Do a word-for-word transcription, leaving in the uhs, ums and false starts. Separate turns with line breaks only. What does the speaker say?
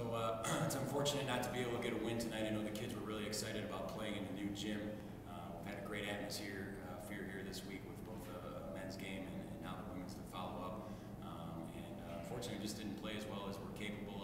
So uh, it's unfortunate not to be able to get a win tonight. I know the kids were really excited about playing in the new gym. Uh, we've had a great atmosphere uh, here this week with both a men's game and, and now the women's to follow up. Um, and uh, unfortunately, just didn't play as well as we're capable